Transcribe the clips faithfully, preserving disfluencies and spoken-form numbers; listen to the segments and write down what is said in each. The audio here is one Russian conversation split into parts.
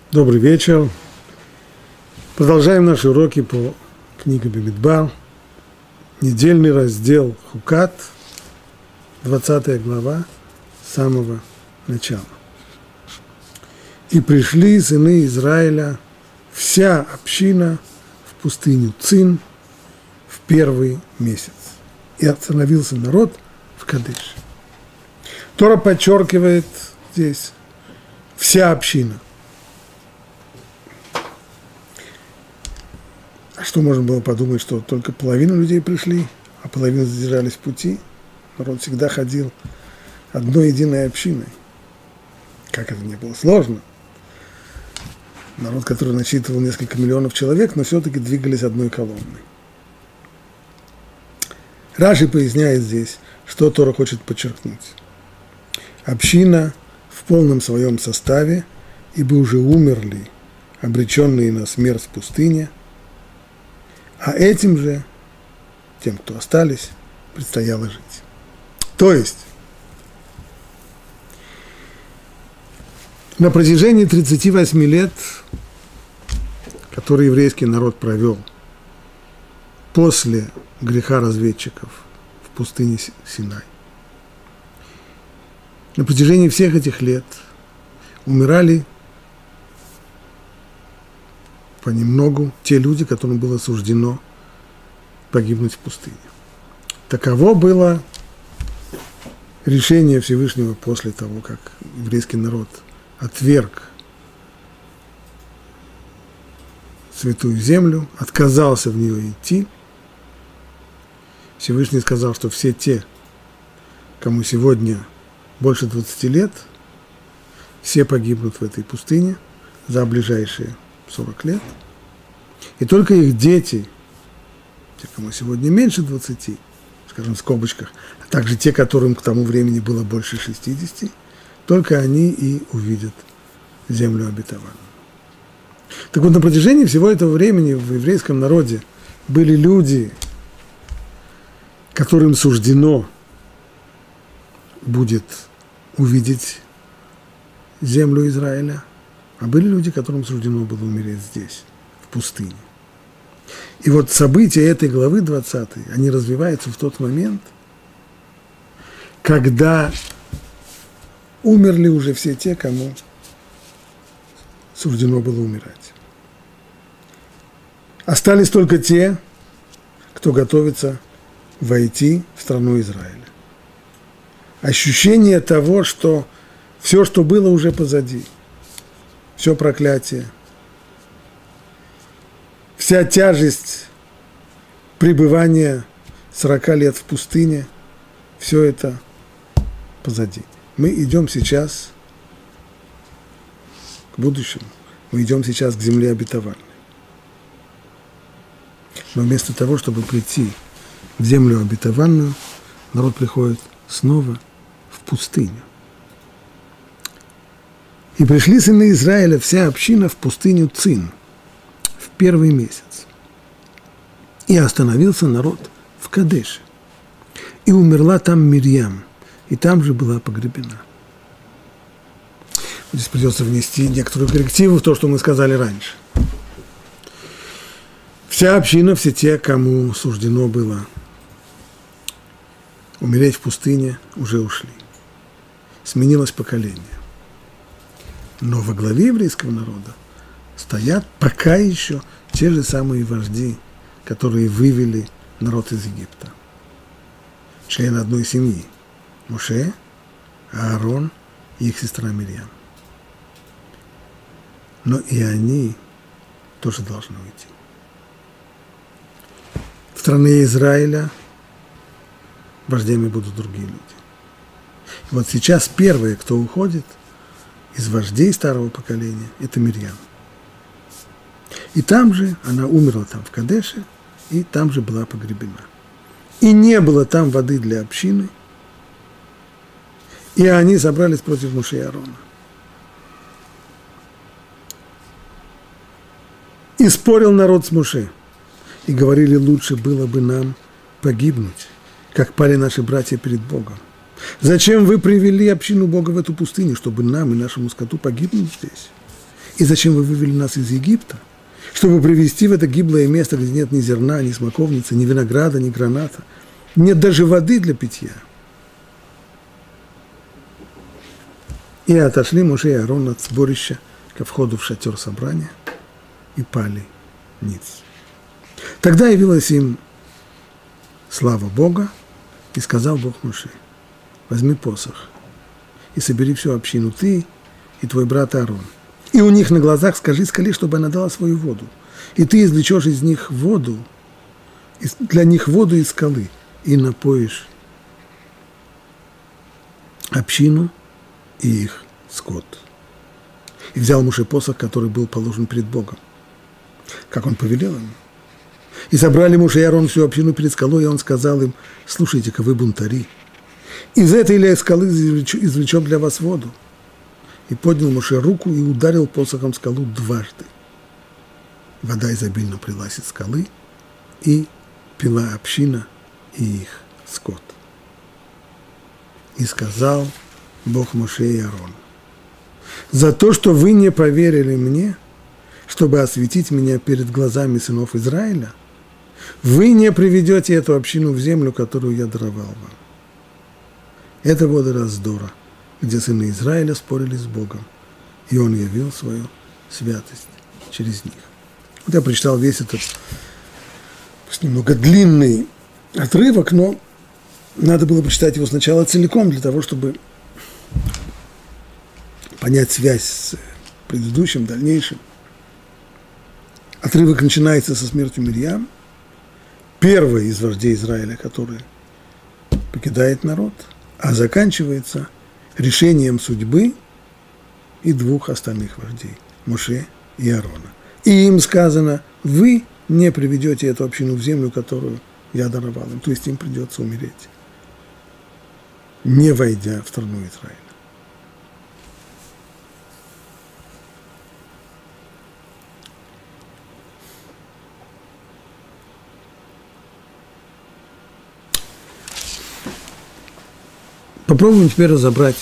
Добрый вечер. Продолжаем наши уроки по книге Бамидбар. Недельный раздел Хукат, двадцатая глава, с самого начала. И пришли сыны Израиля, вся община, в пустыню Цин в первый месяц. И остановился народ в Кадеше. Тора подчеркивает здесь вся община. А что можно было подумать, что только половина людей пришли, а половина задержались в пути? Народ всегда ходил одной единой общиной. Как это не было сложно. Народ, который насчитывал несколько миллионов человек, но все-таки двигались одной колонной. Раши поясняет здесь, что Тора хочет подчеркнуть. Община в полном своем составе, ибо уже умерли, обреченные на смерть в пустыне, а этим же, тем, кто остались, предстояло жить. То есть, на протяжении тридцати восьми лет, которые еврейский народ провел после греха разведчиков в пустыне Синай, на протяжении всех этих лет умирали понемногу те люди, которым было суждено погибнуть в пустыне. Таково было решение Всевышнего после того, как еврейский народ отверг святую землю, отказался в нее идти. Всевышний сказал, что все те, кому сегодня больше двадцати лет, все погибнут в этой пустыне за ближайшие сорок лет, и только их дети, те, кому сегодня меньше двадцати, скажем, в скобочках, а также те, которым к тому времени было больше шестидесяти, только они и увидят землю обетованную. Так вот, на протяжении всего этого времени в еврейском народе были люди, которым суждено будет увидеть землю Израиля, а были люди, которым суждено было умереть здесь, в пустыне. И вот события этой главы двадцатой, они развиваются в тот момент, когда умерли уже все те, кому суждено было умирать. Остались только те, кто готовится войти в страну Израиля. Ощущение того, что все, что было, уже позади. Все проклятие, вся тяжесть пребывания сорока лет в пустыне, все это позади. Мы идем сейчас к будущему, мы идем сейчас к земле обетованной. Но вместо того, чтобы прийти в землю обетованную, народ приходит снова в пустыню. И пришли сыны Израиля, вся община, в пустыню Цин в первый месяц. И остановился народ в Кадеше. И умерла там Мирьям, и там же была погребена. Здесь придется внести некоторую коррективу в то, что мы сказали раньше. Вся община, все те, кому суждено было умереть в пустыне, уже ушли. Сменилось поколение. Но во главе еврейского народа стоят пока еще те же самые вожди, которые вывели народ из Египта. Члены одной семьи. Моше, Аарон и их сестра Мирьям. Но и они тоже должны уйти. В стране Израиля вождями будут другие люди. И вот сейчас первые, кто уходит из вождей старого поколения, это Мирьям. И там же, она умерла там в Кадеше, и там же была погребена. И не было там воды для общины, и они собрались против Моше и Аарона. И спорил народ с Моше, и говорили, лучше было бы нам погибнуть, как пали наши братья перед Богом. Зачем вы привели общину Бога в эту пустыню, чтобы нам и нашему скоту погибнуть здесь? И зачем вы вывели нас из Египта? Чтобы привести в это гиблое место, где нет ни зерна, ни смоковницы, ни винограда, ни граната. Нет даже воды для питья. И отошли Моше и Аарон от сборища ко входу в шатер собрания и пали ниц. Тогда явилась им слава Бога, и сказал Бог Моше: возьми посох и собери всю общину, ты и твой брат Аарон. И у них на глазах скажи скале, чтобы она дала свою воду. И ты извлечешь из них воду, для них воду из скалы, и напоишь общину и их скот. И взял Моше посох, который был положен перед Богом, как он повелел ему. И собрали Моше и Аарон всю общину перед скалой, и он сказал им: слушайте-ка, вы бунтари, из этой ли скалы извлечем для вас воду. И поднял Моше руку и ударил посохом скалу дважды. Вода изобильно прилась из скалы, и пила община и их скот. И сказал Бог Моше и Аарону: за то, что вы не поверили мне, чтобы осветить меня перед глазами сынов Израиля, вы не приведете эту общину в землю, которую я даровал вам. Это воды раздора, где сыны Израиля спорили с Богом, и он явил свою святость через них. Вот я прочитал весь этот немного длинный отрывок, но надо было прочитать его сначала целиком, для того, чтобы понять связь с предыдущим, дальнейшим. Отрывок начинается со смертью Мирьям, первой из вождей Израиля, который покидает народ, а заканчивается решением судьбы и двух остальных вождей, Моше и Аарона. И им сказано: вы не приведете эту общину в землю, которую я даровал им. То есть им придется умереть, не войдя в страну Израиля. Попробуем теперь разобрать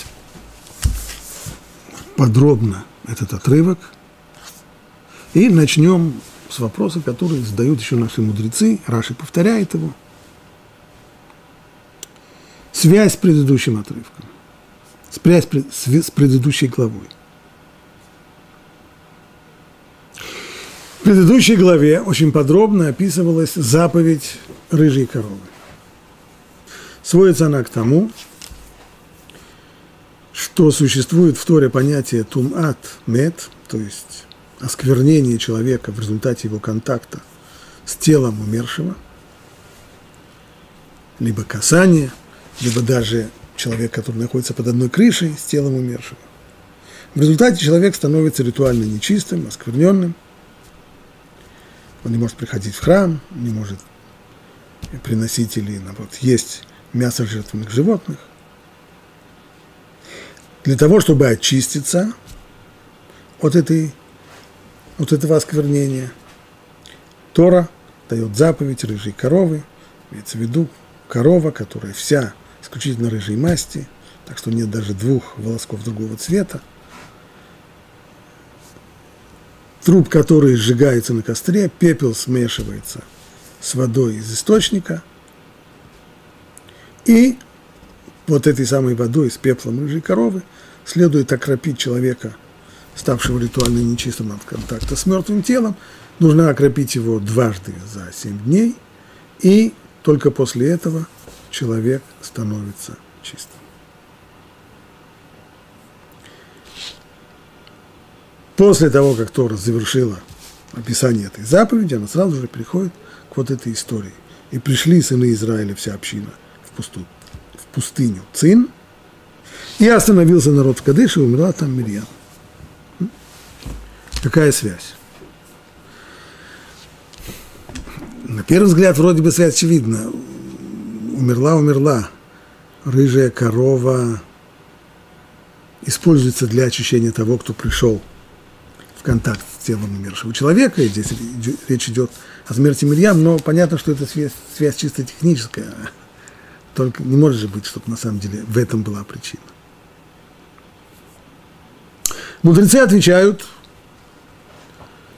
подробно этот отрывок. И начнем с вопроса, который задают еще наши мудрецы. Раши повторяет его. Связь с предыдущим отрывком. Связь с предыдущей главой. В предыдущей главе очень подробно описывалась заповедь рыжей коровы. Сводится она к тому, что существует в Торе понятие тумат мет, то есть осквернение человека в результате его контакта с телом умершего, либо касание, либо даже человек, который находится под одной крышей с телом умершего. В результате человек становится ритуально нечистым, оскверненным. Он не может приходить в храм, не может приносить или, наоборот, есть мясо жертвенных животных. Для того, чтобы очиститься от, этой, от этого осквернения, Тора дает заповедь рыжей коровы, имеется в виду корова, которая вся исключительно рыжей масти, так что нет даже двух волосков другого цвета, труп которой сжигается на костре, пепел смешивается с водой из источника, и вот этой самой водой с пеплом рыжей коровы следует окропить человека, ставшего ритуально нечистым от контакта с мертвым телом. Нужно окропить его дважды за семь дней, и только после этого человек становится чистым. После того, как Тора завершила описание этой заповеди, она сразу же переходит к вот этой истории. И пришли сыны Израиля, вся община, в пустую, в пустыню Цин, и остановился народ в Кадеше, и умерла там Мирьям. Какая связь? На первый взгляд, вроде бы связь очевидна. Умерла, умерла. Рыжая корова используется для очищения того, кто пришел в контакт с телом умершего человека. И здесь речь идет о смерти Мирьям, но понятно, что это связь, связь чисто техническая. Только не может же быть, чтобы на самом деле в этом была причина. Мудрецы отвечают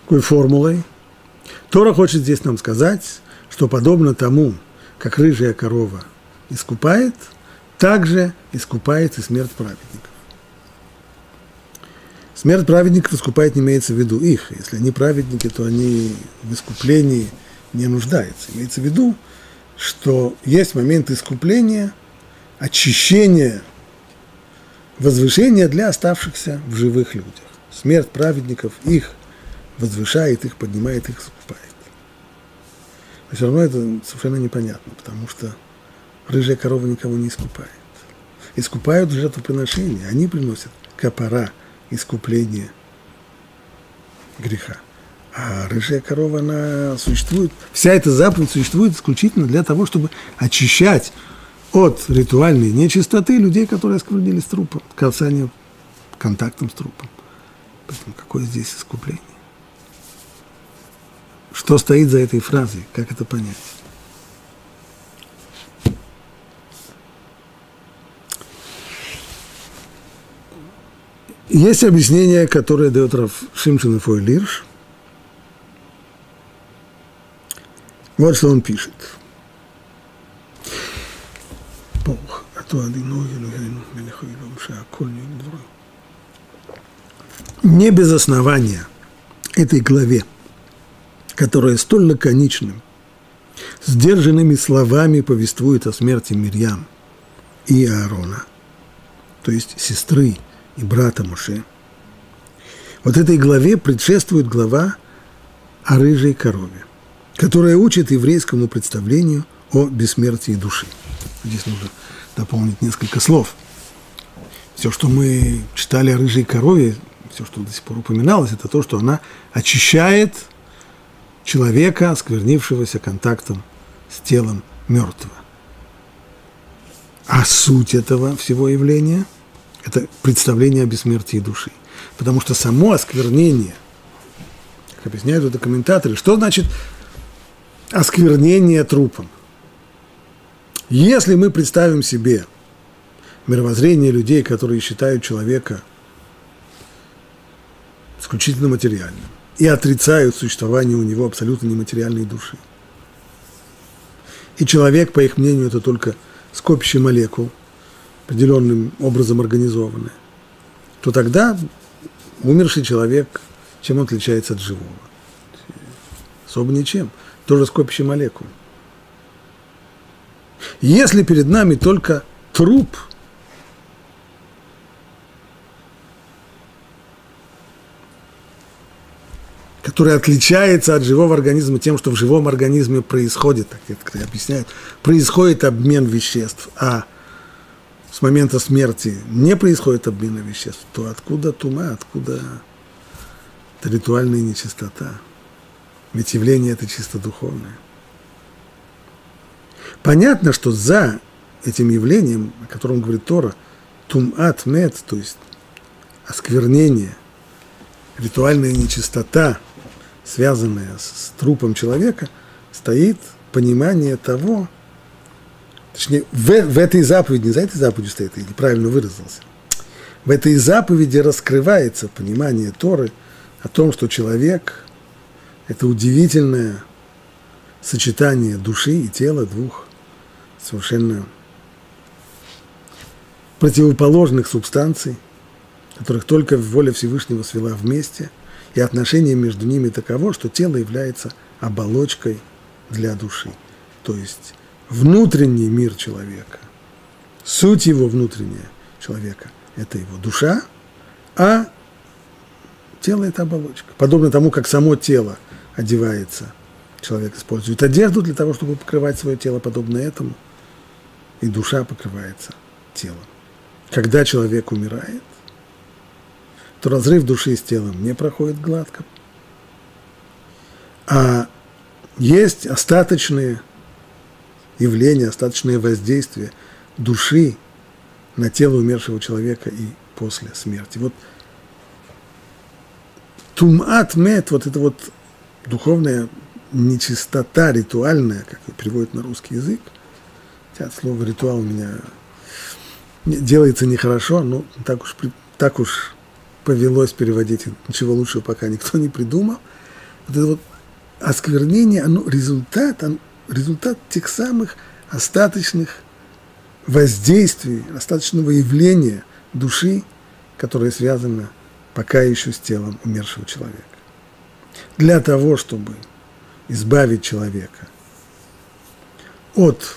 такой формулой. Тора хочет здесь нам сказать, что подобно тому, как рыжая корова искупает, также искупает и смерть праведников. Смерть праведников искупает, не имеется в виду их. Если они праведники, то они в искуплении не нуждаются. Имеется в виду, что есть момент искупления, очищения, возвышения для оставшихся в живых людях. Смерть праведников их возвышает, их поднимает, их искупает. Но все равно это совершенно непонятно, потому что рыжая корова никого не искупает. Искупают жертвоприношения, они приносят капара, искупление греха. А рыжая корова, она существует, вся эта заповедь существует исключительно для того, чтобы очищать от ритуальной нечистоты людей, которые осквернились трупом, касанием, контактом с трупом. Поэтому какое здесь искупление? Что стоит за этой фразой? Как это понять? Есть объяснение, которое дает Рав Шимшон Фоэль Ирш. Вот что он пишет. Не без основания этой главе, которая столь лаконичным, сдержанными словами повествует о смерти Мирьям и Аарона, то есть сестры и брата Моше. Вот этой главе предшествует глава о рыжей корове, которая учит еврейскому представлению о бессмертии души. Здесь нужно дополнить несколько слов. Все, что мы читали о рыжей корове, все, что до сих пор упоминалось, это то, что она очищает человека, осквернившегося контактом с телом мертвого. А суть этого всего явления – это представление о бессмертии души. Потому что само осквернение, как объясняют это комментаторы, что значит осквернение трупом? Если мы представим себе мировоззрение людей, которые считают человека исключительно материальным и отрицают существование у него абсолютно нематериальной души, и человек, по их мнению, это только скопище молекул, определенным образом организованное, то тогда умерший человек, чем он отличается от живого? Особо ничем. Тоже скопище молекул. Если перед нами только труп, который отличается от живого организма тем, что в живом организме происходит, так это объясняют, происходит обмен веществ, а с момента смерти не происходит обмена веществ, то откуда тума, откуда это ритуальная нечистота? Ведь явление это чисто духовное. Понятно, что за этим явлением, о котором говорит Тора, тумат мет, то есть осквернение, ритуальная нечистота, связанная с, с трупом человека, стоит понимание того, точнее, в, в этой заповеди, не за этой заповедью стоит, я неправильно выразился, в этой заповеди раскрывается понимание Торы о том, что человек – это удивительное сочетание души и тела двух совершенно противоположных субстанций, которых только воля Всевышнего свела вместе, и отношение между ними таково, что тело является оболочкой для души. То есть внутренний мир человека, суть его внутренняя человека – это его душа, а тело – это оболочка. Подобно тому, как само тело одевается, человек использует одежду для того, чтобы покрывать свое тело, подобно этому, и душа покрывается телом. Когда человек умирает, то разрыв души с телом не проходит гладко, а есть остаточные явления, остаточные воздействия души на тело умершего человека и после смерти. Вот тумат мет, вот это вот духовная нечистота ритуальная, как переводят на русский язык, хотя слово ритуал у меня делается нехорошо, но так уж, так уж повелось переводить, ничего лучшего пока никто не придумал. Вот это вот осквернение, оно результат, оно, результат тех самых остаточных воздействий, остаточного явления души, которое связано пока еще с телом умершего человека. Для того, чтобы избавить человека от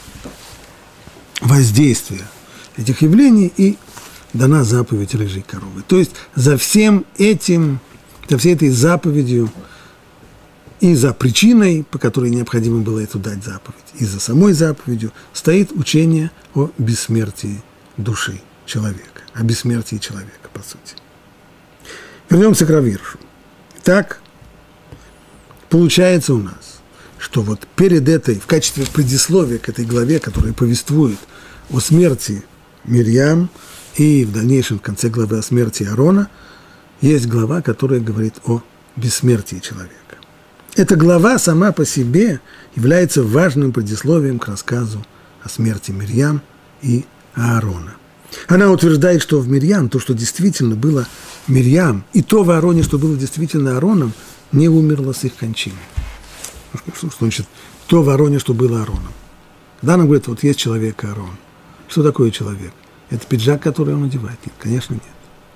воздействия этих явлений, и дана заповедь рыжей коровы. То есть за всем этим, за всей этой заповедью и за причиной, по которой необходимо было эту дать заповедь, и за самой заповедью стоит учение о бессмертии души человека, о бессмертии человека, по сути. Вернемся к Рав Иршу. Так получается у нас, что вот перед этой, в качестве предисловия к этой главе, которая повествует о смерти Мирьям и в дальнейшем в конце главы о смерти Аарона, есть глава, которая говорит о бессмертии человека. Эта глава сама по себе является важным предисловием к рассказу о смерти Мирьям и Аарона. Она утверждает, что в Мирьям то, что действительно было Мирьям, и то в Аароне, что было действительно Аароном, не умерло с их кончиной. Что значит то в Аароне, что было Аароном? Да, она говорит, вот есть человек Аарон. Что такое человек? Это пиджак, который он одевает? Нет, конечно, нет.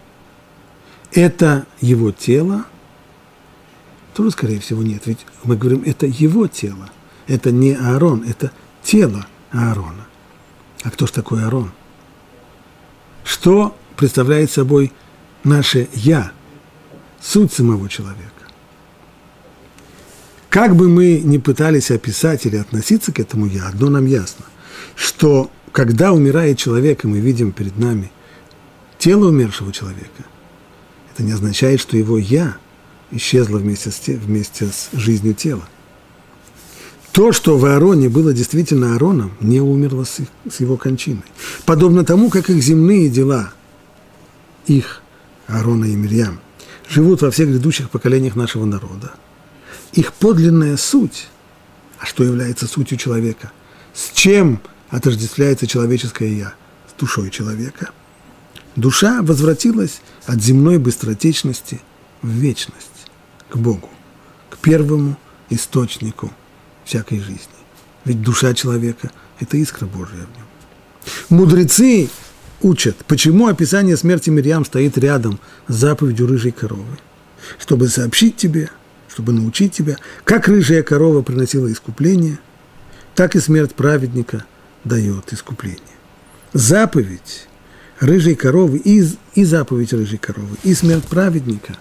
Это его тело? Тоже, скорее всего, нет. Ведь мы говорим, это его тело. Это не Аарон, это тело Аарона. А кто ж такой Аарон? Что представляет собой наше «я», суть самого человека? Как бы мы ни пытались описать или относиться к этому «я», одно нам ясно, что когда умирает человек, и мы видим перед нами тело умершего человека, это не означает, что его «я» исчезло вместе с, те, вместе с жизнью тела. То, что в Аароне было действительно Аароном, не умерло с, их, с его кончиной. Подобно тому, как их земные дела, их, Аарона и Мирьям, живут во всех грядущих поколениях нашего народа. Их подлинная суть, а что является сутью человека, с чем отождествляется человеческое «я», с душой человека. Душа возвратилась от земной быстротечности в вечность, к Богу, к первому источнику всякой жизни. Ведь душа человека – это искра Божия в нем. Мудрецы учат, почему описание смерти Мирьям стоит рядом с заповедью рыжей коровы, чтобы сообщить тебе, чтобы научить тебя, как рыжая корова приносила искупление, так и смерть праведника дает искупление. Заповедь рыжей коровы и, и заповедь рыжей коровы, и смерть праведника,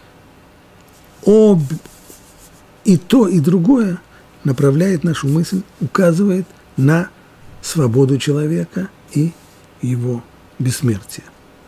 об, и то, и другое направляет нашу мысль, указывает на свободу человека и его бессмертие.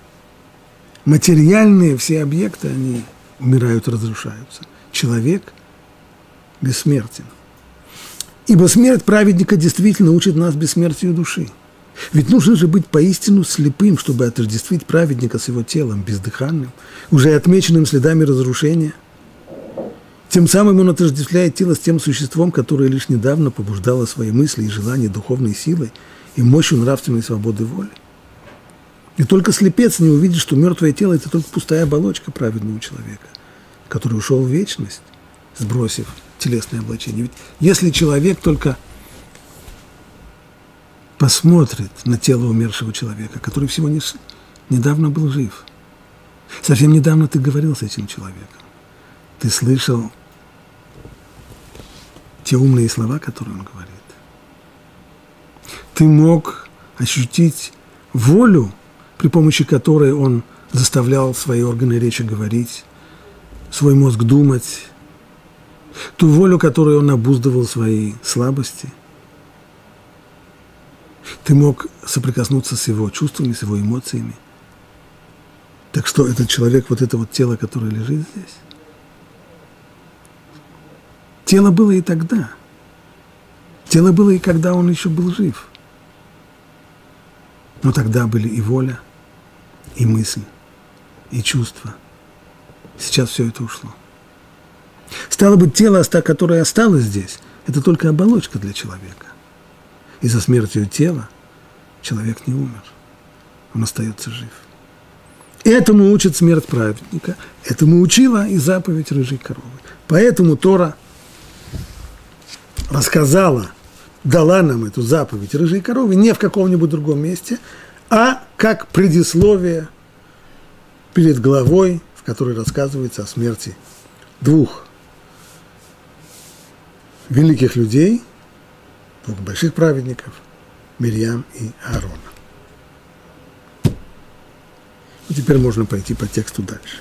Материальные все объекты, они умирают, разрушаются. Человек бессмертен. Ибо смерть праведника действительно учит нас бессмертию души. Ведь нужно же быть поистину слепым, чтобы отождествить праведника с его телом, бездыханным, уже отмеченным следами разрушения. Тем самым он отождествляет тело с тем существом, которое лишь недавно побуждало свои мысли и желания духовной силой и мощью нравственной свободы воли. И только слепец не увидит, что мертвое тело – это только пустая оболочка праведного человека, который ушел в вечность, сбросив телесное облачение. Ведь если человек только посмотрит на тело умершего человека, который всего лишь недавно был жив, совсем недавно ты говорил с этим человеком, ты слышал те умные слова, которые он говорит. Ты мог ощутить волю, при помощи которой он заставлял свои органы речи говорить, свой мозг думать, ту волю, которой он обуздывал свои слабости. Ты мог соприкоснуться с его чувствами, с его эмоциями. Так что этот человек, вот это вот тело, которое лежит здесь, тело было и тогда. Тело было и когда он еще был жив. Но тогда были и воля, и мысль, и чувства. Сейчас все это ушло. Стало быть, тело, которое осталось здесь, это только оболочка для человека. И за смертью тела человек не умер. Он остается жив. Этому учит смерть праведника. Этому учила и заповедь рыжей коровы. Поэтому Тора рассказала, дала нам эту заповедь рыжей коровы не в каком-нибудь другом месте, а как предисловие перед главой, в которой рассказывается о смерти двух великих людей, двух больших праведников, Мирьям и Аарона. И теперь можно пойти по тексту дальше.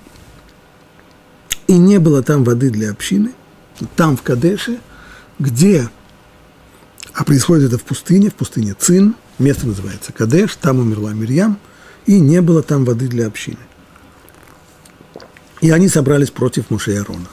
И не было там воды для общины, там в Кадеше, где, а происходит это в пустыне, в пустыне Цин, место называется Кадеш, там умерла Мирьям, и не было там воды для общины. И они собрались против Моше и Аарона.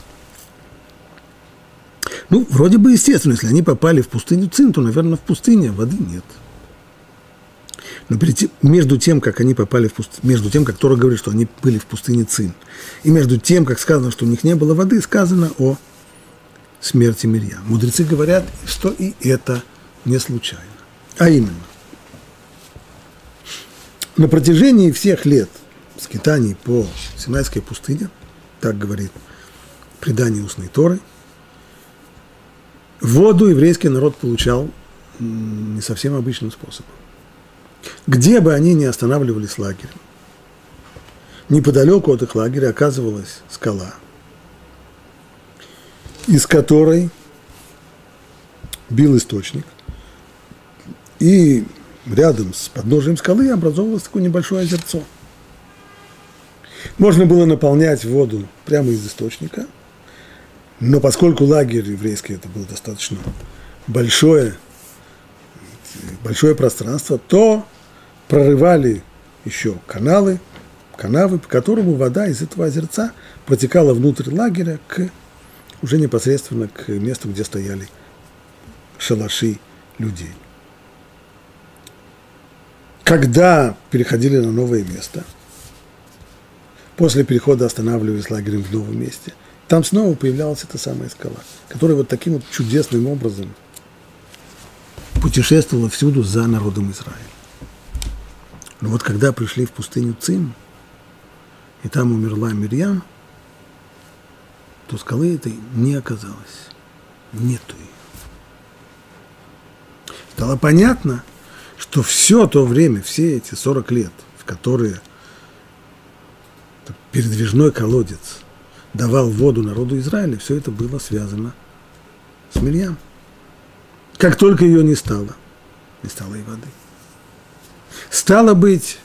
Ну, вроде бы естественно, если они попали в пустыню Цин, то, наверное, в пустыне воды нет. Но перед тем, между тем, как они попали в пустыню, между тем, как Тора говорит, что они были в пустыне Цин, и между тем, как сказано, что у них не было воды, сказано о смерти Мирьям. Мудрецы говорят, что и это не случайно. А именно, на протяжении всех лет скитаний по Синайской пустыне, так говорит предание устной Торы, воду еврейский народ получал не совсем обычным способом. Где бы они ни останавливались лагерем, неподалеку от их лагеря оказывалась скала, из которой бил источник, и рядом с подножием скалы образовывалось такое небольшое озерцо. Можно было наполнять воду прямо из источника, но поскольку лагерь еврейский это было достаточно большое, большое пространство, то прорывали еще каналы, канавы, по которому вода из этого озерца протекала внутрь лагеря к, уже непосредственно к месту, где стояли шалаши людей. Когда переходили на новое место, после перехода останавливались лагерем в новом месте, там снова появлялась эта самая скала, которая вот таким вот чудесным образом путешествовала всюду за народом Израиля. Но вот когда пришли в пустыню Цин, и там умерла Мирьям, то скалы этой не оказалось. Нету ее. Стало понятно, что все то время, все эти сорок лет, в которые передвижной колодец давал воду народу Израиля, все это было связано с Мирьям. Как только ее не стало, не стало и воды. Стало быть,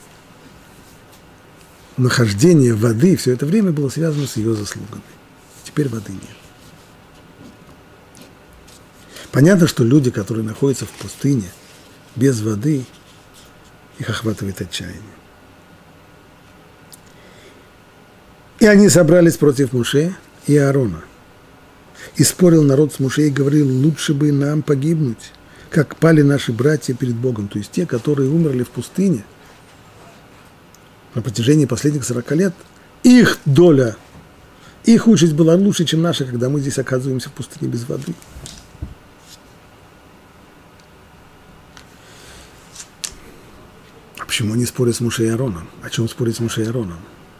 нахождение воды все это время было связано с ее заслугами. Теперь воды нет. Понятно, что люди, которые находятся в пустыне без воды, их охватывает отчаяние. И они собрались против Моше и Аарона. И спорил народ с Моше и говорил, лучше бы нам погибнуть, как пали наши братья перед Богом, то есть те, которые умерли в пустыне на протяжении последних сорока лет, их доля, их участь была лучше, чем наша, когда мы здесь оказываемся в пустыне без воды. А почему они спорят с Моше и Аароном? О чем спорить с Моше и Аароном?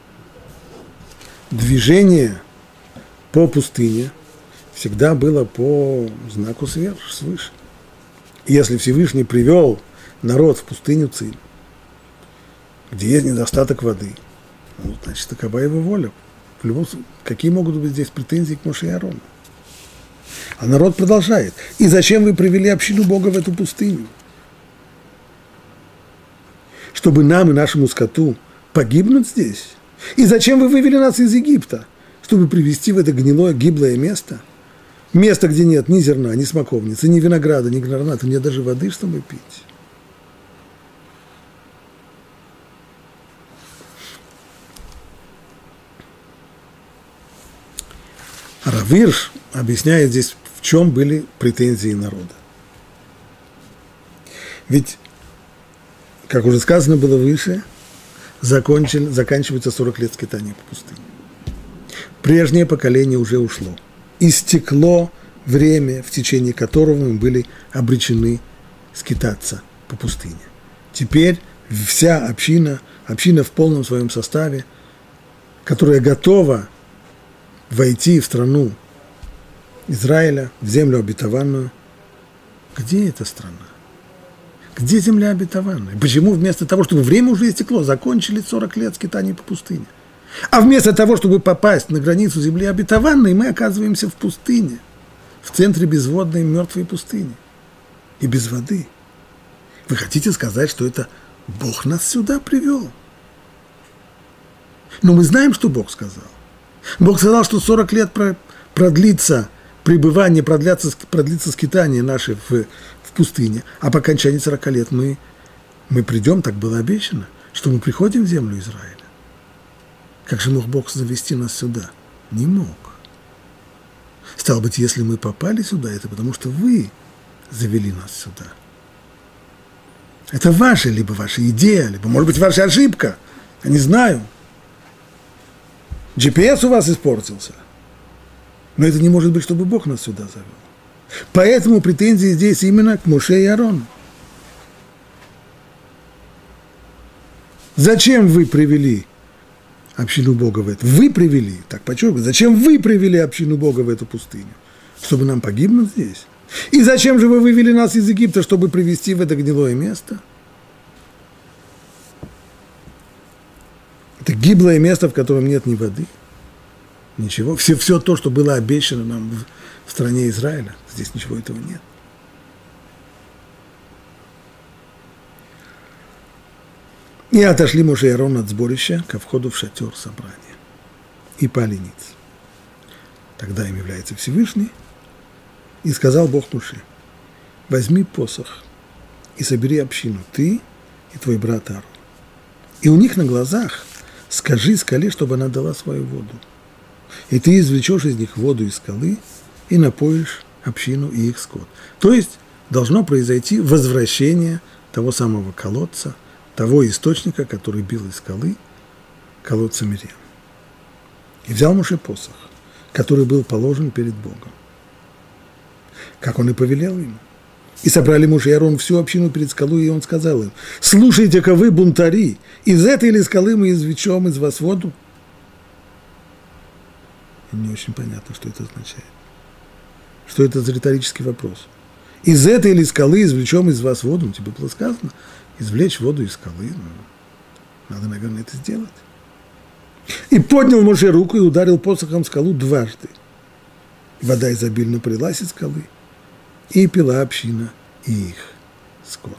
Движение по пустыне всегда было по знаку свыше, свыше. И если Всевышний привел народ в пустыню Цин, где есть недостаток воды, ну, значит, такова его воля. В любом случае, какие могут быть здесь претензии к Моше и Аарону? А народ продолжает. И зачем вы привели общину Бога в эту пустыню? Чтобы нам и нашему скоту погибнуть здесь? И зачем вы вывели нас из Египта? Чтобы привести в это гнилое, гиблое место? Место, где нет ни зерна, ни смоковницы, ни винограда, ни граната, нет даже воды, чтобы пить. Рав Ирш объясняет здесь, в чем были претензии народа. Ведь, как уже сказано было выше, закончили, заканчивается сорок лет скитания по пустыне. Прежнее поколение уже ушло. Истекло время, в течение которого мы были обречены скитаться по пустыне. Теперь вся община, община в полном своем составе, которая готова войти в страну Израиля, в землю обетованную. Где эта страна? Где земля обетованная? Почему вместо того, чтобы время уже истекло, закончили сорок лет скитаний по пустыне? А вместо того, чтобы попасть на границу земли обетованной, мы оказываемся в пустыне, в центре безводной мертвой пустыни и без воды. Вы хотите сказать, что это Бог нас сюда привел? Но мы знаем, что Бог сказал. Бог сказал, что сорок лет продлится пребывание, продлится, продлится скитание наше в, в пустыне, а по окончании сорока лет мы, мы придем, так было обещано, что мы приходим в землю Израиля. Как же мог Бог завести нас сюда? Не мог. Стало быть, если мы попали сюда, это потому что вы завели нас сюда. Это ваша, либо ваша идея, либо, может быть, ваша ошибка. Я не знаю. джи пи эс у вас испортился. Но это не может быть, чтобы Бог нас сюда завел. Поэтому претензии здесь именно к Моше и Аарону. Зачем вы привели общину Бога в это? Вы привели, так подчеркиваю, зачем вы привели общину Бога в эту пустыню? Чтобы нам погибнуть здесь? И зачем же вы вывели нас из Египта, чтобы привести в это гнилое место? Это гиблое место, в котором нет ни воды, ничего. Все, все то, что было обещано нам в, в стране Израиля, здесь ничего этого нет. И отошли Моше и Аарон от сборища ко входу в шатер собрания. И пали ниц. Тогда им является Всевышний. И сказал Бог Моше: возьми посох и собери общину, ты и твой брат Аарон. И у них на глазах скажи скале, чтобы она дала свою воду. И ты извлечешь из них воду из скалы и напоишь общину и их скот. То есть должно произойти возвращение того самого колодца, того источника, который бил из скалы, колодца Мирьям. И взял Моше посох, который был положен перед Богом, как он и повелел ему. И собрали Моше и Аарон всю общину перед скалой, и он сказал им: слушайте-ка вы, бунтари, из этой ли скалы мы извлечем из вас воду? И не очень понятно, что это означает. Что это за риторический вопрос? Из этой ли скалы извлечем из вас воду? Ну, тебе было сказано, извлечь воду из скалы. Ну, надо, наверное, это сделать. И поднял Моше руку и ударил посохом скалу дважды. Вода изобильно прилась из скалы, и пила община и их скот.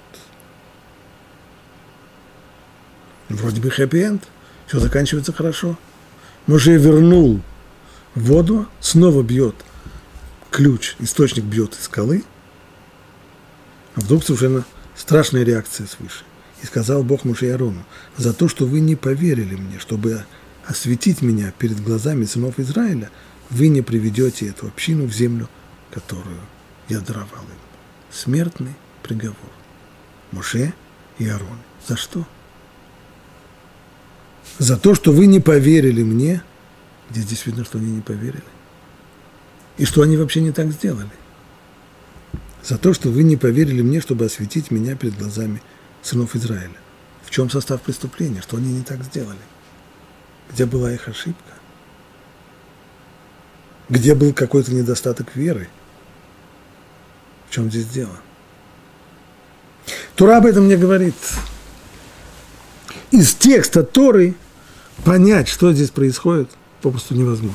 Вроде бы хэппи-энд, все заканчивается хорошо. Моше вернул воду, снова бьет ключ, источник бьет из скалы, а вдруг совершенно страшная реакция свыше. И сказал Бог Моше и Аарону: за то, что вы не поверили мне, чтобы осветить меня перед глазами сынов Израиля, вы не приведете эту общину в землю, которую я даровал им. Смертный приговор. Моше и Аарон. За что? За то, что вы не поверили мне. Где здесь видно, что они не поверили? И что они вообще не так сделали? За то, что вы не поверили мне, чтобы осветить меня перед глазами сынов Израиля. В чем состав преступления? Что они не так сделали? Где была их ошибка? Где был какой-то недостаток веры? В чем здесь дело? Тора об этом мне говорит. Из текста Торы понять, что здесь происходит, попросту невозможно.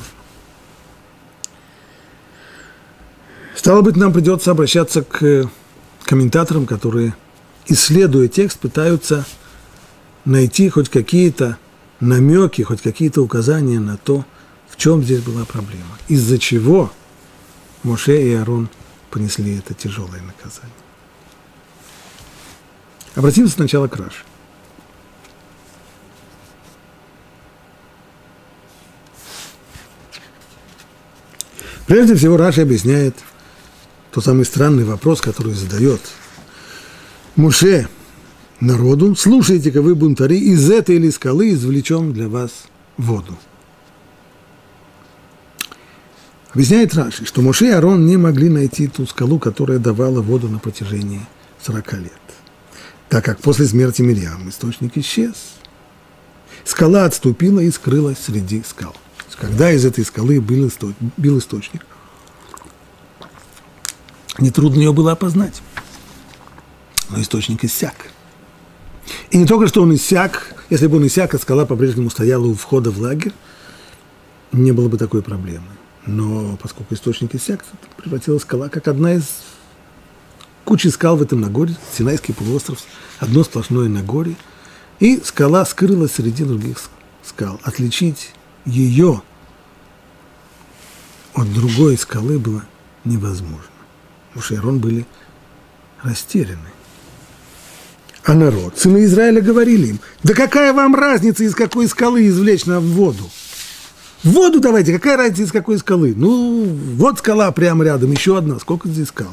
Стало быть, нам придется обращаться к комментаторам, которые, исследуя текст, пытаются найти хоть какие-то намеки, хоть какие-то указания на то, в чем здесь была проблема, из-за чего Моше и Аарон понесли это тяжелое наказание. Обратимся сначала к Раши. Прежде всего, Раши объясняет тот самый странный вопрос, который задает Моше народу: слушайте-ка вы, бунтари, из этой ли скалы извлечем для вас воду. Объясняет Раши, что Моше и Аарон не могли найти ту скалу, которая давала воду на протяжении сорока лет, так как после смерти Мирьям источник исчез. Скала отступила и скрылась среди скал. Когда из этой скалы бил, исто... бил источник, нетрудно ее было опознать. Но источник иссяк. И не только что он иссяк, если бы он иссяк, а скала по-прежнему стояла у входа в лагерь, не было бы такой проблемы. Но поскольку источник иссяк, превратилась скала как одна из кучи скал в этом Нагорье, Синайский полуостров, одно сплошное Нагорье, и скала скрылась среди других скал. Отличить ее от другой скалы было невозможно. Моше и Аарон были растеряны. А народ, сыны Израиля, говорили им: да какая вам разница, из какой скалы извлечь нам воду? Воду давайте, какая разница, из какой скалы? Ну, вот скала прямо рядом, еще одна, сколько здесь скал?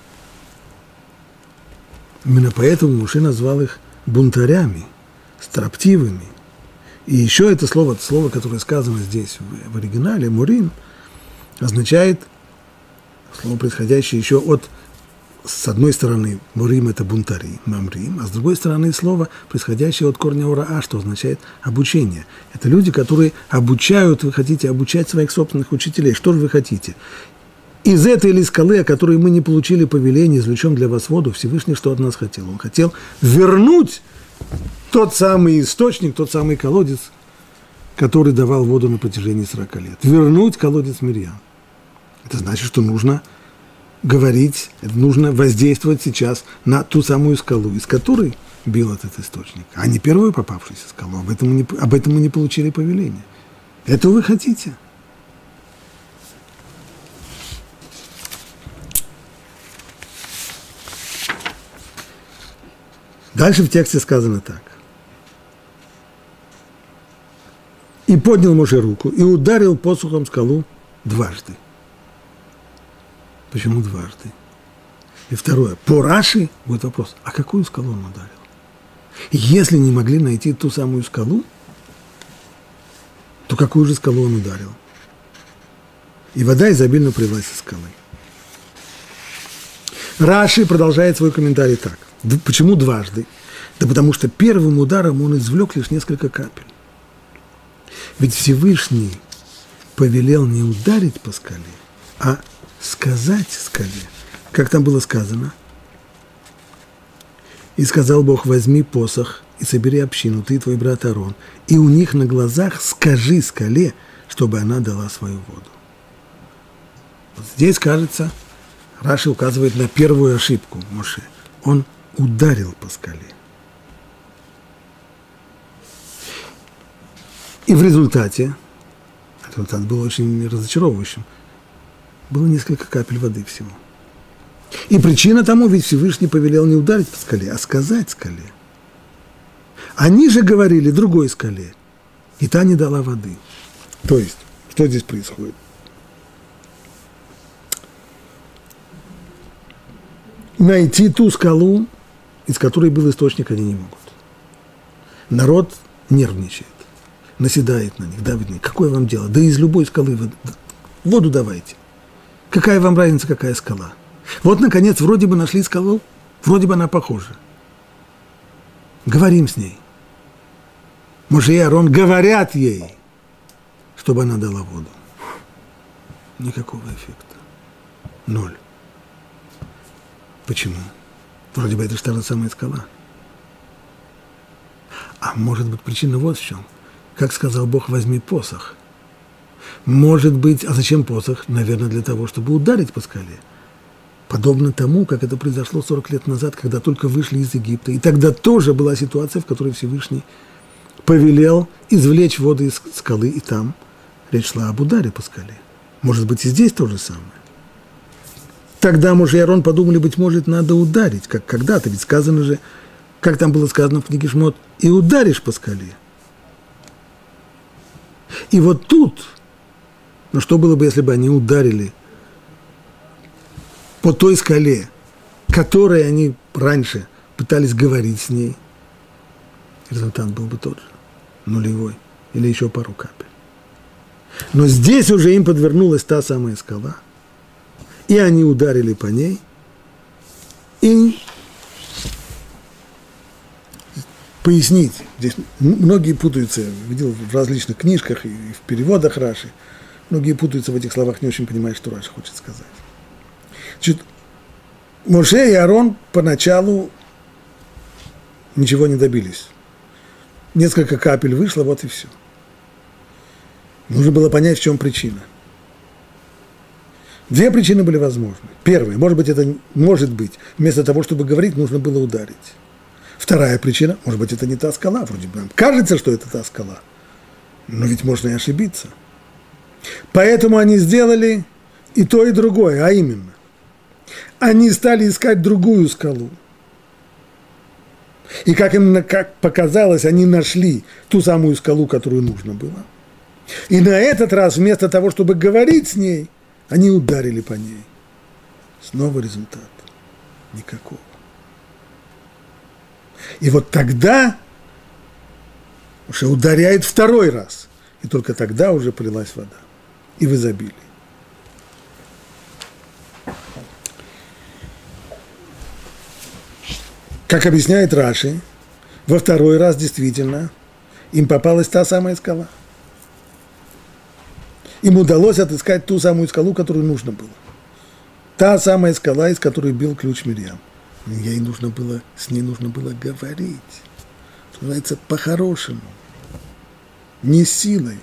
Именно поэтому Моше назвал их бунтарями, строптивыми. И еще это слово, это слово, которое сказано здесь в, в оригинале, мурим, означает слово, происходящее еще от, с одной стороны, мурим – это бунтари, мамрим, а с другой стороны, слово, происходящее от корня ураа, что означает обучение. Это люди, которые обучают, вы хотите обучать своих собственных учителей. Что же вы хотите? Из этой ли скалы, о которой мы не получили повеление, извлечем для вас воду, Всевышний что от нас хотел? Он хотел вернуть тот самый источник, тот самый колодец, который давал воду на протяжении сорока лет. Вернуть колодец Мирьям. Это значит, что нужно говорить, нужно воздействовать сейчас на ту самую скалу, из которой бил этот источник, а не первую попавшуюся скалу. Об этом мы не, об этом мы не получили повеление. Это вы хотите? Дальше в тексте сказано так. И поднял Моше руку и ударил посохом скалу дважды. Почему дважды? И второе. По Раши будет вопрос, а какую скалу он ударил? Если не могли найти ту самую скалу, то какую же скалу он ударил? И вода изобильно пролилась из скалы. Раши продолжает свой комментарий так. Почему дважды? Да потому что первым ударом он извлек лишь несколько капель. Ведь Всевышний повелел не ударить по скале, а сказать скале. Как там было сказано? И сказал Бог: возьми посох и собери общину, ты и твой брат Аарон, и у них на глазах скажи скале, чтобы она дала свою воду. Вот здесь, кажется, Раши указывает на первую ошибку Моше. Он ударил по скале. И в результате, результат был очень разочаровывающим, было несколько капель воды всего. И причина тому, ведь Всевышний повелел не ударить по скале, а сказать скале. Они же говорили другой скале, и та не дала воды. То есть, что здесь происходит? Найти ту скалу, из которой был источник, они не могут. Народ нервничает, наседает на них, давит на них. Какое вам дело? Да из любой скалы воду, воду давайте. Какая вам разница, какая скала? Вот, наконец, вроде бы нашли скалу, вроде бы она похожа. Говорим с ней. Моше и Аарон говорят ей, чтобы она дала воду. Никакого эффекта. Ноль. Почему? Вроде бы это же та же самая скала. А может быть, причина вот в чем. Как сказал Бог, возьми посох. Может быть, а зачем посох? Наверное, для того, чтобы ударить по скале. Подобно тому, как это произошло сорок лет назад, когда только вышли из Египта. И тогда тоже была ситуация, в которой Всевышний повелел извлечь воду из скалы, и там речь шла об ударе по скале. Может быть, и здесь то же самое. Тогда Моше и Аарон подумали, быть может, надо ударить, как когда-то. Ведь сказано же, как там было сказано в книге Шмот, и ударишь по скале. И вот тут, ну что было бы, если бы они ударили по той скале, которой они раньше пытались говорить с ней? Результат был бы тот же, нулевой, или еще пару капель. Но здесь уже им подвернулась та самая скала, и они ударили по ней, и пояснить. Здесь многие путаются, видел в различных книжках и в переводах Раши. Многие путаются в этих словах, не очень понимают, что Раши хочет сказать. Значит, Моше и Аарон поначалу ничего не добились. Несколько капель вышло, вот и все. Нужно было понять, в чем причина. Две причины были возможны. Первая, может быть, это может быть, вместо того, чтобы говорить, нужно было ударить. Вторая причина, может быть, это не та скала, вроде бы нам кажется, что это та скала, но ведь можно и ошибиться. Поэтому они сделали и то, и другое, а именно, они стали искать другую скалу. И как именно, как показалось, они нашли ту самую скалу, которую нужно было. И на этот раз, вместо того, чтобы говорить с ней, они ударили по ней. Снова результат никакого. И вот тогда уже ударяет второй раз. И только тогда уже полилась вода. И в изобилии. Как объясняет Раши, во второй раз действительно им попалась та самая скала. Им удалось отыскать ту самую скалу, которую нужно было. Та самая скала, из которой бил ключ Мирьям. Ей нужно было, с ней нужно было говорить. Что называется, по-хорошему. Не силой.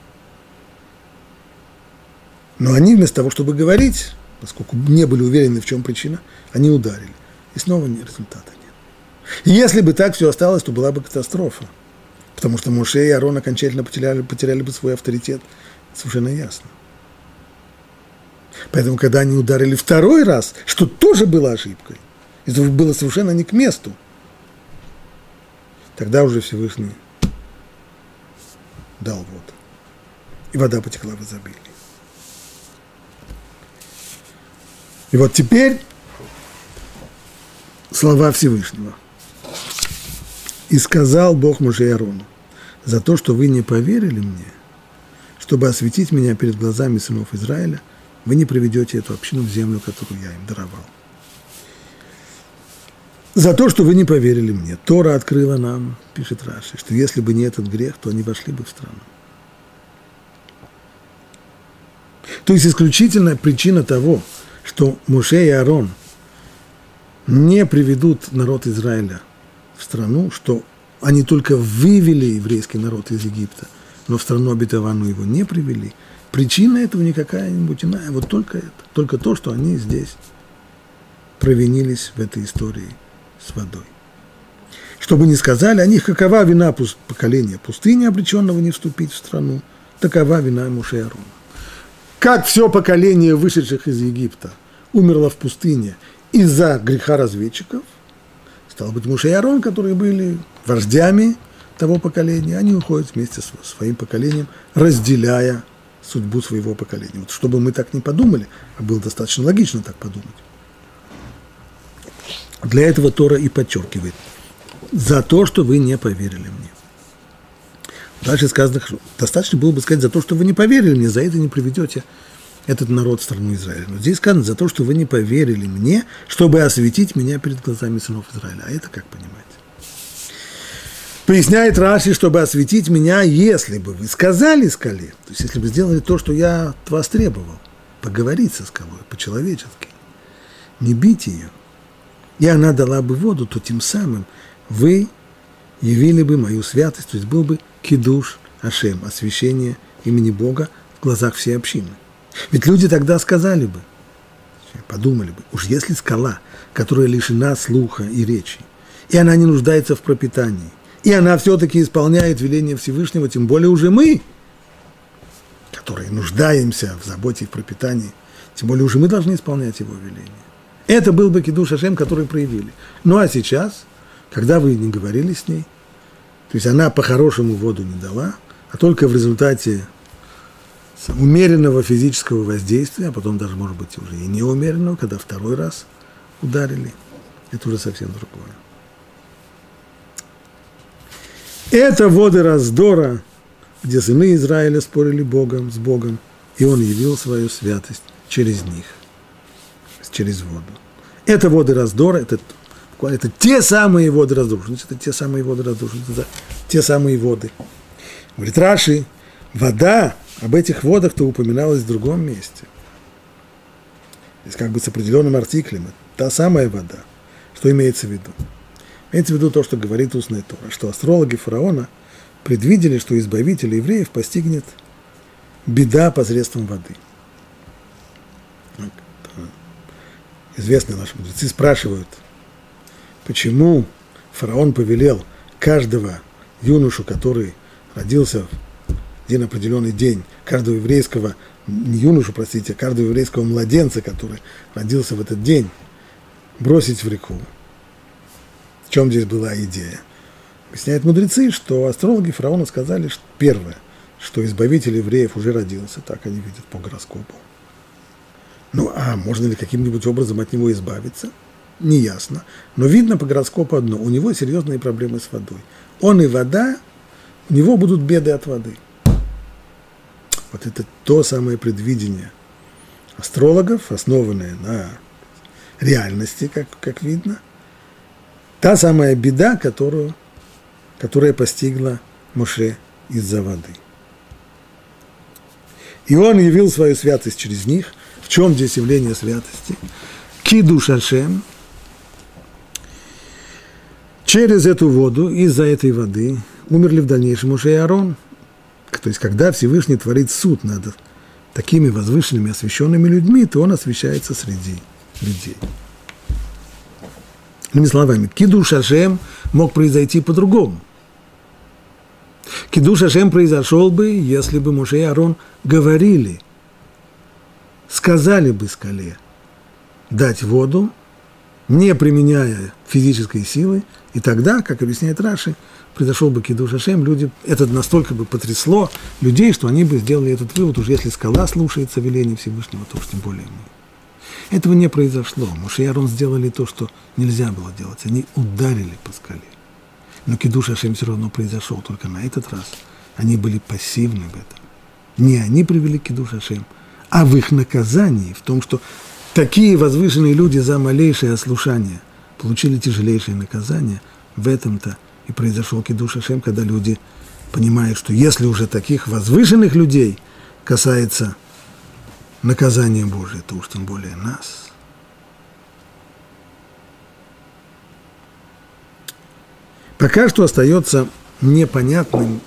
Но они вместо того, чтобы говорить, поскольку не были уверены, в чем причина, они ударили. И снова результата нет. И если бы так все осталось, то была бы катастрофа. Потому что Моше и Аарон окончательно потеряли, потеряли бы свой авторитет. Совершенно ясно. Поэтому, когда они ударили второй раз, что тоже было ошибкой, это было совершенно не к месту, тогда уже Всевышний дал воду. И вода потекла в изобилии. И вот теперь слова Всевышнего. «И сказал Бог Моше и Аарону, за то, что вы не поверили мне, чтобы осветить меня перед глазами сынов Израиля, вы не приведете эту общину в землю, которую я им даровал. За то, что вы не поверили мне, Тора открыла нам, пишет Раши, что если бы не этот грех, то они вошли бы в страну». То есть исключительная причина того, что Моше и Аарон не приведут народ Израиля в страну, что они только вывели еврейский народ из Египта, но в страну обетованную его не привели. Причина этого не какая-нибудь иная, вот только это, только то, что они здесь провинились в этой истории с водой. Чтобы не сказали о них, какова вина поколения пустыни, обреченного не вступить в страну, такова вина Моше и Аарона. Как все поколение вышедших из Египта умерло в пустыне из-за греха разведчиков, стало быть, Моше и Аарон, которые были вождями того поколения, они уходят вместе со своим поколением, разделяя судьбу своего поколения. Вот чтобы мы так не подумали, а было достаточно логично так подумать. Для этого Тора и подчеркивает: за то, что вы не поверили мне. Дальше сказано, достаточно было бы сказать, за то, что вы не поверили мне, за это не приведете этот народ в страну Израиля. Но здесь сказано, за то, что вы не поверили мне, чтобы осветить меня перед глазами сынов Израиля. А это как понимать? Поясняет Раши, чтобы осветить меня, если бы вы сказали скале, то есть если бы сделали то, что я от вас требовал, поговорить со скалой по-человечески, не бить ее, и она дала бы воду, то тем самым вы явили бы мою святость, то есть был бы кидуш Ашем, освящение имени Бога в глазах всей общины. Ведь люди тогда сказали бы, подумали бы, уж если скала, которая лишена слуха и речи, и она не нуждается в пропитании, и она все-таки исполняет веление Всевышнего, тем более уже мы, которые нуждаемся в заботе и в пропитании, тем более уже мы должны исполнять его веление. Это был бы кидуш Ашем, который проявили. Ну а сейчас, когда вы не говорили с ней, то есть она по-хорошему воду не дала, а только в результате умеренного физического воздействия, а потом даже, может быть, уже и неумеренного, когда второй раз ударили, это уже совсем другое. Это воды раздора, где сыны Израиля спорили Богом, с Богом, и Он явил свою святость через них, через воду. Это воды раздора, это Это те самые воды разрушенности, это те самые воды разрушенности, это те самые воды. Говорит Раши, вода, об этих водах-то упоминалась в другом месте. То есть как бы с определенным артиклем. Та самая вода. Что имеется в виду? Имеется в виду то, что говорит устная Тора, что астрологи фараона предвидели, что избавитель евреев постигнет беда посредством воды. Известные наши мудрецы спрашивают, почему фараон повелел каждого юношу, который родился в один определенный день, каждого еврейского, не юношу, простите, а каждого еврейского младенца, который родился в этот день, бросить в реку. В чем здесь была идея? Объясняют мудрецы, что астрологи фараона сказали, что первое, что избавитель евреев уже родился, так они видят по гороскопу. Ну, а можно ли каким-нибудь образом от него избавиться? Неясно. Но видно по гороскопу одно. У него серьезные проблемы с водой. Он и вода, у него будут беды от воды. Вот это то самое предвидение астрологов, основанное на реальности, как, как видно. Та самая беда, которую, которая постигла Моше из-за воды. И он явил свою святость через них. В чем здесь явление святости? Кидуш Ашем. Через эту воду, из-за этой воды, умерли в дальнейшем Моше и Аарон. То есть, когда Всевышний творит суд над такими возвышенными, освященными людьми, то он освящается среди людей. Иными словами, Кидуш Ашем мог произойти по-другому. Кидуш Ашем произошел бы, если бы Моше и Аарон говорили, сказали бы скале дать воду, не применяя физической силы, и тогда, как объясняет Раши, произошел бы Кидуш Ашем, люди, это настолько бы потрясло людей, что они бы сделали этот вывод, уж если скала слушается веления Всевышнего, то уж тем более мы. Этого не произошло. Моше и Аарон сделали то, что нельзя было делать. Они ударили по скале. Но Кидуш Ашем все равно произошел, только на этот раз они были пассивны в этом. Не они привели Кидуш Ашем, а в их наказании, в том, что такие возвышенные люди за малейшее ослушание получили тяжелейшее наказание, в этом-то и произошел Кидуш Ашем, когда люди понимают, что если уже таких возвышенных людей касается наказание Божие, то уж тем более нас. Пока что остается непонятным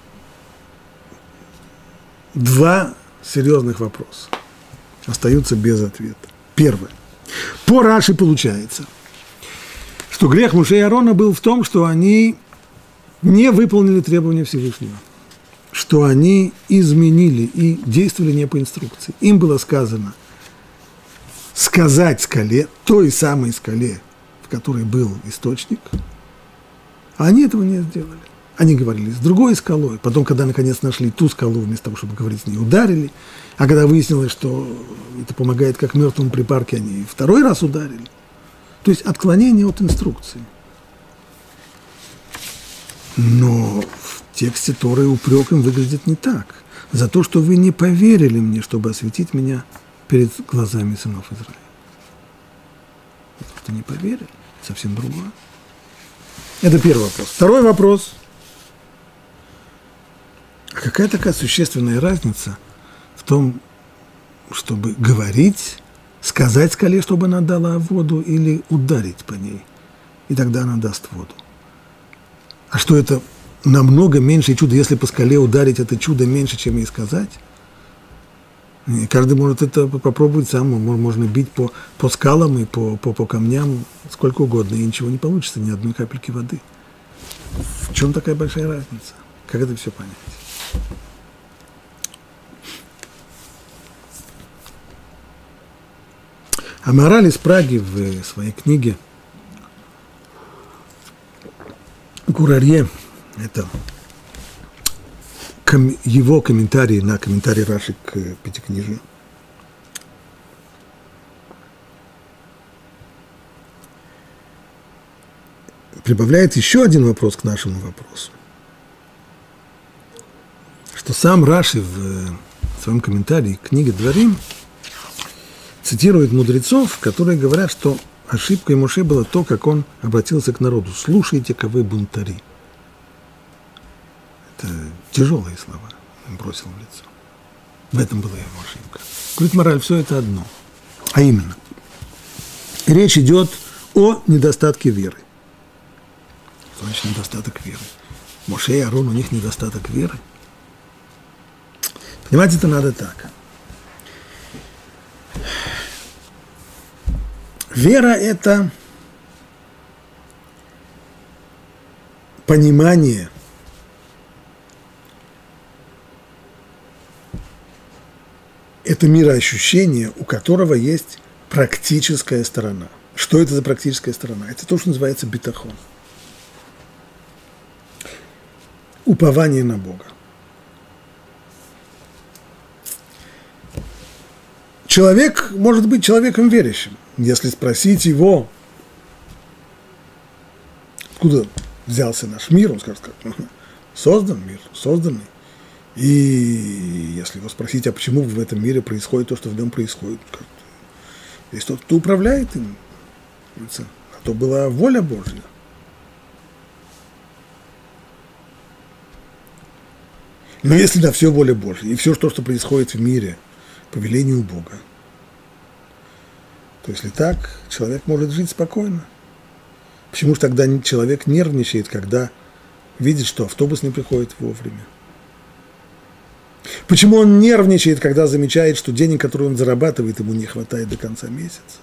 два серьезных вопроса. Остаются без ответа. Первое. По Раши получается, что грех Моше и Аарона был в том, что они не выполнили требования Всевышнего, что они изменили и действовали не по инструкции. Им было сказано сказать скале, той самой скале, в которой был источник, а они этого не сделали. Они говорили с другой скалой, потом, когда наконец нашли ту скалу, вместо того, чтобы говорить с ней, ударили, а когда выяснилось, что это помогает как мертвому припарке, они второй раз ударили. То есть отклонение от инструкции. Но в тексте Торы упрек им выглядит не так. За то, что вы не поверили мне, чтобы осветить меня перед глазами сынов Израиля. За то, что не поверили, совсем другое. Это первый вопрос. Второй вопрос. А какая такая существенная разница в том, чтобы говорить, сказать скале, чтобы она дала воду, или ударить по ней, и тогда она даст воду? А что это намного меньше чудо, если по скале ударить, это чудо меньше, чем ей сказать? И каждый может это попробовать сам, можно бить по, по скалам и по, по, по камням сколько угодно, и ничего не получится, ни одной капельки воды. В чем такая большая разница? Как это все понять? А Мораль из Праги в своей книге Гурарье, это его комментарий на комментарий Раши к Пятикнижию, прибавляет еще один вопрос к нашему вопросу. Что сам Раши в своем комментарии к книге Дворим цитирует мудрецов, которые говорят, что ошибкой Моше было то, как он обратился к народу. «Слушайте-ка вы, бунтари». Это тяжелые слова он бросил в лицо. В этом была его ошибка. Говорит мораль, все это одно. А именно, речь идет о недостатке веры. Что значит недостаток веры? Моше и Аарон, у них недостаток веры. Понимать это надо так. Вера – это понимание, это мироощущение, у которого есть практическая сторона. Что это за практическая сторона? Это то, что называется битахон. Упование на Бога. Человек может быть человеком верящим. Если спросить его, откуда взялся наш мир, он скажет, как создан мир, созданный. И если его спросить, а почему в этом мире происходит то, что в нем происходит, есть тот, кто управляет им, а то была воля Божья. Но если на все воля Божья, и все то, что происходит в мире, по велению Бога, то если так, человек может жить спокойно. Почему же тогда человек нервничает, когда видит, что автобус не приходит вовремя? Почему он нервничает, когда замечает, что денег, которые он зарабатывает, ему не хватает до конца месяца?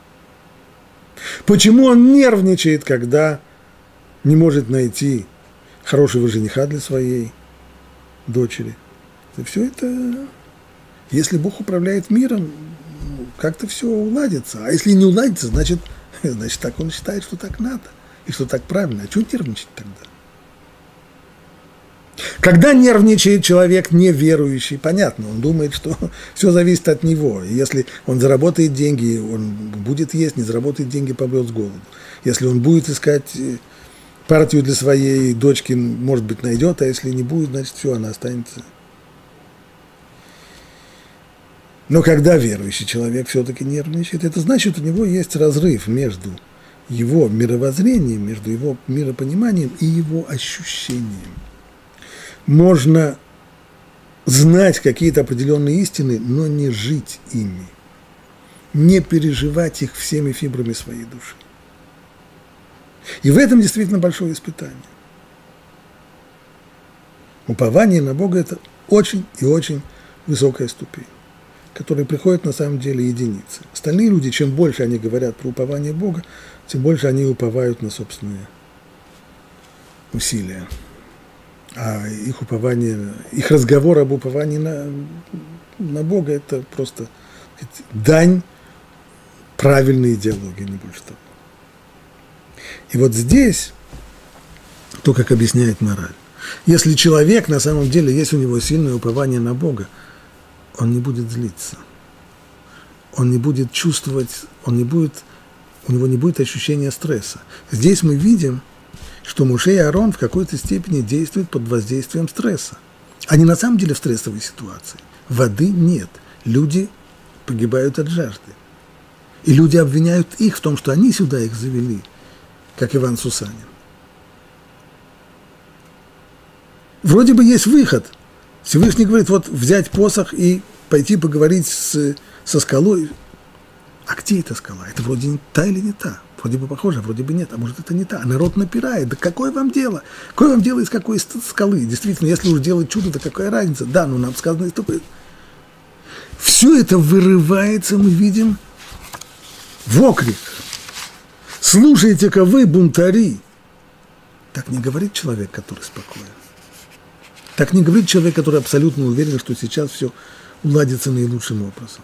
Почему он нервничает, когда не может найти хорошего жениха для своей дочери? И все это, если Бог управляет миром, как-то все уладится. А если не уладится, значит, значит, так он считает, что так надо, и что так правильно. А чего нервничать тогда? Когда нервничает человек неверующий, понятно, он думает, что все зависит от него. И если он заработает деньги, он будет есть, не заработает деньги, помрет с голоду. Если он будет искать партию для своей дочки, может быть, найдет, а если не будет, значит, все, она останется. Но когда верующий человек все-таки нервничает, это значит, у него есть разрыв между его мировоззрением, между его миропониманием и его ощущением. Можно знать какие-то определенные истины, но не жить ими, не переживать их всеми фибрами своей души. И в этом действительно большое испытание. Упование на Бога – это очень и очень высокая ступень, которая приходит на самом деле единицы. Остальные люди, чем больше они говорят про упование Бога, тем больше они уповают на собственные усилия. А их упование, их разговор об уповании на, на Бога – это просто дань правильной идеологии, не больше того. И вот здесь, то, как объясняет мораль, если человек на самом деле есть у него сильное упование на Бога, он не будет злиться, он не будет чувствовать, он не будет, у него не будет ощущения стресса. Здесь мы видим, что Моше и Аарон в какой-то степени действуют под воздействием стресса. Они на самом деле в стрессовой ситуации. Воды нет, люди погибают от жажды. И люди обвиняют их в том, что они сюда их завели, как Иван Сусанин. Вроде бы есть выход. Всевышний говорит, вот взять посох и пойти поговорить с, со скалой. А где эта скала? Это вроде не та или не та? Вроде бы похоже, а вроде бы нет. А может, это не та? А народ напирает. Да какое вам дело? Какое вам дело из какой скалы? Действительно, если уж делать чудо, то какая разница? Да, но нам сказано из такой. Все это вырывается, мы видим, в окрик. Слушайте-ка вы, бунтари. Так не говорит человек, который спокоен. Так не говорит человек, который абсолютно уверен, что сейчас все уладится наилучшим образом.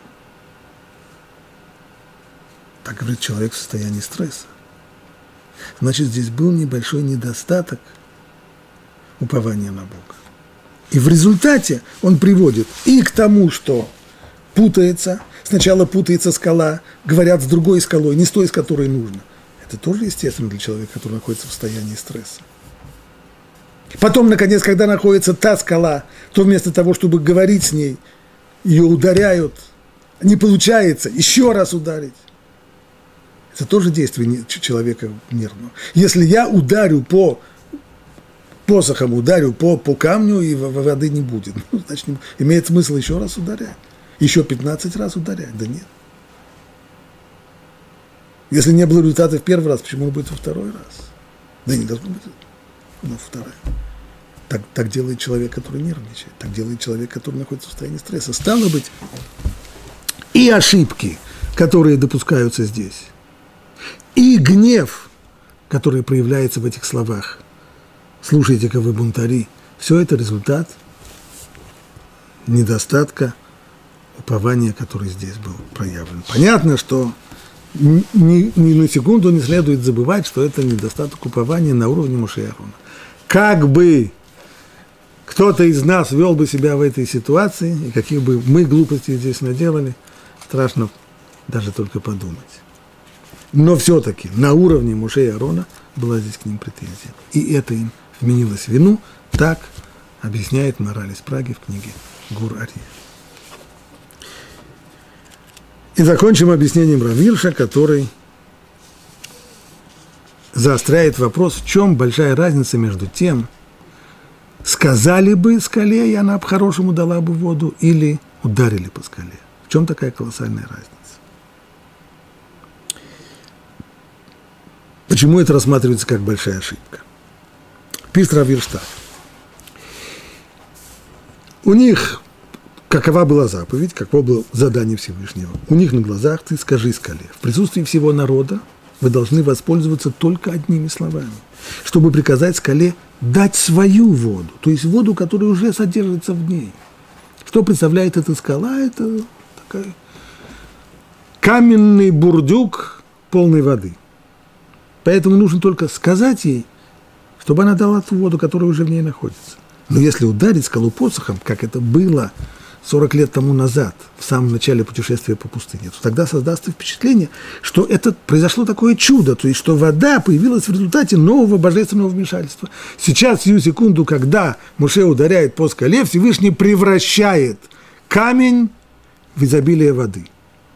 Так говорит человек в состоянии стресса. Значит, здесь был небольшой недостаток упования на Бога. И в результате он приводит и к тому, что путается, сначала путается скала, говорят с другой скалой, не с той, с которой нужно. Это тоже естественно для человека, который находится в состоянии стресса. Потом, наконец, когда находится та скала, то вместо того, чтобы говорить с ней, ее ударяют, не получается еще раз ударить. Это тоже действие человека нервного. Если я ударю по посохом, ударю по, по камню, и воды не будет, ну, значит, имеет смысл еще раз ударять. Еще пятнадцать раз ударять? Да нет. Если не было результата в первый раз, почему он будет во второй раз? Да не должно быть во второй. Так, так делает человек, который нервничает. Так делает человек, который находится в состоянии стресса. Стало быть, и ошибки, которые допускаются здесь, и гнев, который проявляется в этих словах, слушайте-ка вы, бунтари, все это результат недостатка упования, который здесь был проявлен. Понятно, что ни, ни на секунду не следует забывать, что это недостаток упования на уровне Моше и Аарона. Как бы кто-то из нас вел бы себя в этой ситуации, и каких бы мы глупостей здесь наделали, страшно даже только подумать. Но все-таки на уровне Моше и Аарона была здесь к ним претензия. И это им вменилось вину, так объясняет мораль из Праги в книге Гур Арье. И закончим объяснением Рав Гирша, который заостряет вопрос, в чем большая разница между тем, сказали бы скале, и она по-хорошему дала бы воду, или ударили по скале. В чем такая колоссальная разница? Почему это рассматривается как большая ошибка? Пишет Рав Гирш так. У них какова была заповедь, каково было задание Всевышнего? У них на глазах ты скажи скале. В присутствии всего народа вы должны воспользоваться только одними словами, чтобы приказать скале дать свою воду, то есть воду, которая уже содержится в ней. Что представляет эта скала? Это такой каменный бурдюк полной воды. Поэтому нужно только сказать ей, чтобы она дала ту воду, которая уже в ней находится. Но если ударить скалу посохом, как это было сорок лет тому назад, в самом начале путешествия по пустыне, то тогда создастся впечатление, что это произошло такое чудо, то есть что вода появилась в результате нового божественного вмешательства. Сейчас, сию секунду, когда Моше ударяет по скале, Всевышний превращает камень в изобилие воды.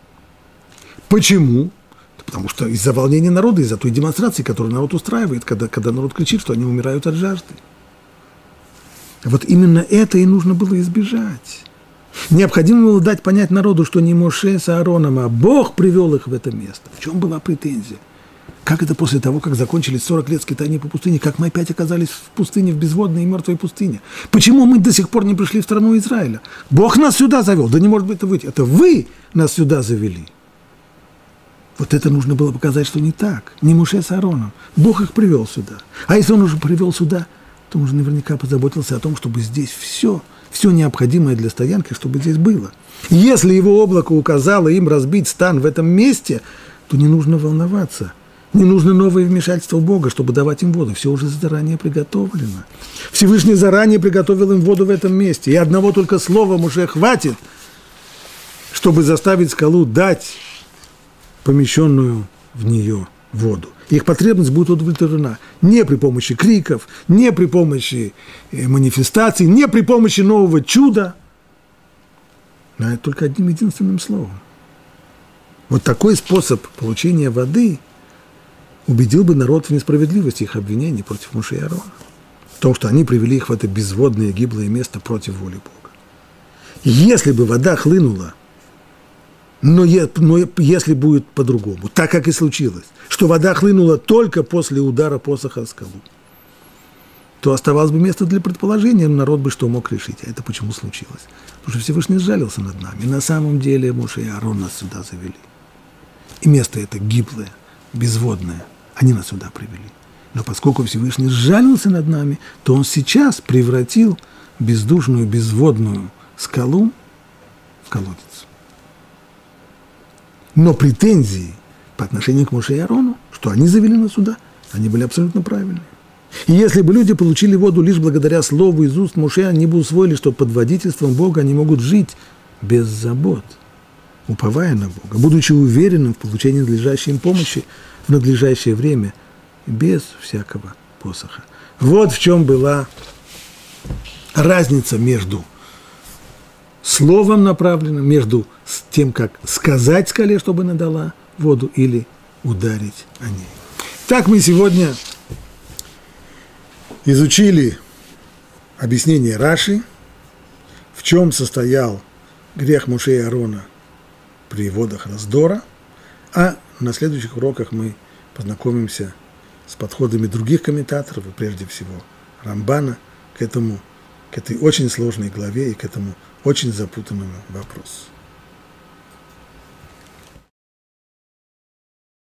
Почему? Потому что из-за волнения народа, из-за той демонстрации, которую народ устраивает, когда, когда народ кричит, что они умирают от жажды. Вот именно это и нужно было избежать. Необходимо было дать понять народу, что не Моше с Аароном, а Бог привел их в это место. В чем была претензия? Как это после того, как закончились сорок лет скитания по пустыне, как мы опять оказались в пустыне, в безводной и мертвой пустыне? Почему мы до сих пор не пришли в страну Израиля? Бог нас сюда завел. Да не может быть это быть. Это вы нас сюда завели. Вот это нужно было показать, что не так. Не Моше с Аароном. Бог их привел сюда. А если он уже привел сюда, то он уже наверняка позаботился о том, чтобы здесь все, все необходимое для стоянки, чтобы здесь было. Если его облако указало им разбить стан в этом месте, то не нужно волноваться. Не нужно новое вмешательство Бога, чтобы давать им воду. Все уже заранее приготовлено. Всевышний заранее приготовил им воду в этом месте. И одного только слова Моше хватит, чтобы заставить скалу дать помещенную в нее воду. Их потребность будет удовлетворена не при помощи криков, не при помощи манифестаций, не при помощи нового чуда, но это только одним единственным словом. Вот такой способ получения воды убедил бы народ в несправедливости их обвинений против Моше и Аарона, в том, что они привели их в это безводное гиблое место против воли Бога. Если бы вода хлынула, Но, но если будет по-другому, так как и случилось, что вода хлынула только после удара посоха о скалу, то оставалось бы место для предположения, народ бы что мог решить. А это почему случилось? Потому что Всевышний сжалился над нами. На самом деле Моше и Аарон нас сюда завели. И место это гиблое, безводное. Они нас сюда привели. Но поскольку Всевышний сжалился над нами, то он сейчас превратил бездушную, безводную скалу в колодец. Но претензии по отношению к Моше и Аарону, что они завели нас сюда, они были абсолютно правильные. И если бы люди получили воду лишь благодаря слову из уст Моше, они бы усвоили, что под водительством Бога они могут жить без забот, уповая на Бога, будучи уверенным в получении надлежащей им помощи в надлежащее время, без всякого посоха. Вот в чем была разница между словом направленным, между тем, как сказать скале, чтобы она дала воду, или ударить о ней. Так мы сегодня изучили объяснение Раши, в чем состоял грех Моше и Аарона при водах раздора, а на следующих уроках мы познакомимся с подходами других комментаторов, и прежде всего Рамбана, к этому, к этой очень сложной главе и к этому очень запутанному вопросу.